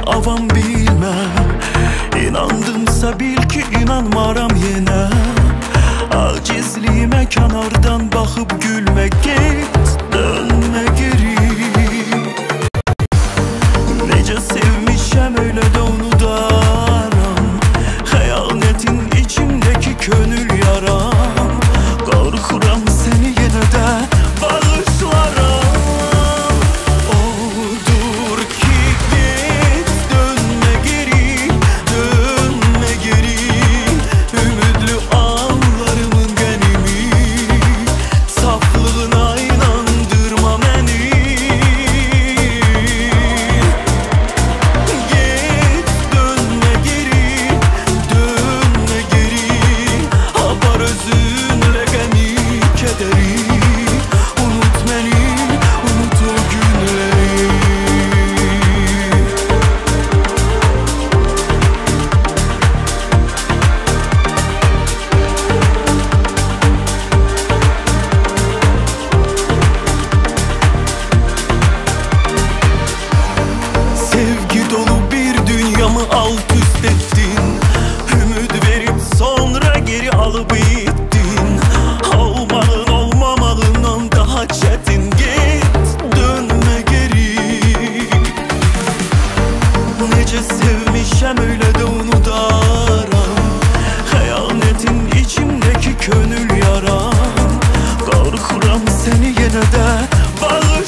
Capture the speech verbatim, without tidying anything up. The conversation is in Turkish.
avam bilmem. İnandımsa bil ki inanmaram yenə. Acizliğime kenardan bakıp gülme, git dönme geri. Nece sevmişem öyle de unudaram. Xəyanetin içimdeki könül yaram. Qorxuram seni yenə də bağışlaram. Odur ki git dönme geri, dönme geri. Ümidli anlarımın qənimi, saflığına inandırma məni. Git dönme geri, dönme geri. Apar özünle qəmi, kədəri. Unut məni, unut o günləri. Sevgi dolu bir dünyamı alt üst ettin. Ümit verip sonra geri alıp ittin. Olmağın olmamağından daha çetin. Git dönme geri. Nece sevmişem öyle de unudaram. Xəyanetin içimdeki könül yaram. Qorxuram seni yenə də bağışlaram.